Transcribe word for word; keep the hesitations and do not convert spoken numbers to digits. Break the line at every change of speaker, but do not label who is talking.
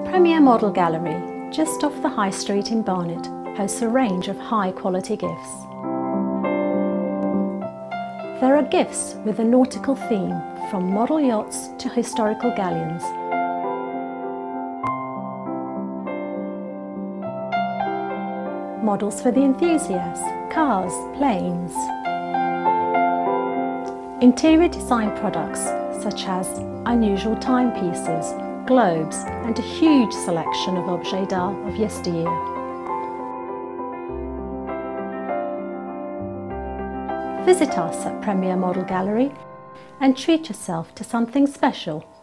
Premier Model Gallery, just off the High Street in Barnet, hosts a range of high-quality gifts. There are gifts with a nautical theme, from model yachts to historical galleons. Models for the enthusiast, cars, planes. Interior design products such as unusual timepieces, globes and a huge selection of objets d'art of yesteryear. Visit us at Premier Model Gallery and treat yourself to something special